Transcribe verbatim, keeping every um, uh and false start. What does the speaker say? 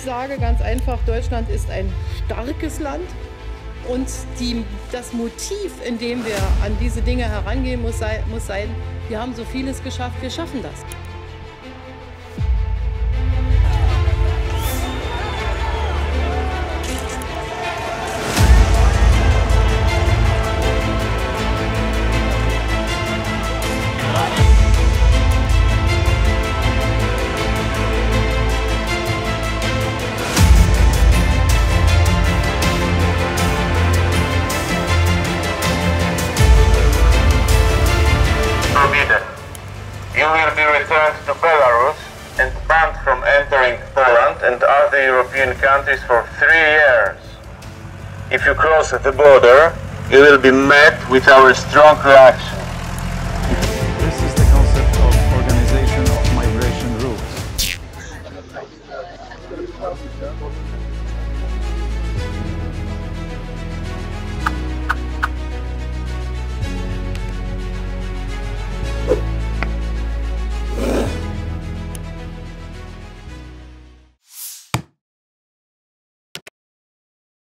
sage ganz einfach, Deutschland ist ein starkes Land und die, das Motiv, in dem wir an diese Dinge herangehen, muss, sei, muss sein, wir haben so vieles geschafft, wir schaffen das. You will be returned to Belarus and banned from entering Poland and other European countries for three years. If you cross the border, you will be met with our strong reaction. This is the concept of organization of migration routes.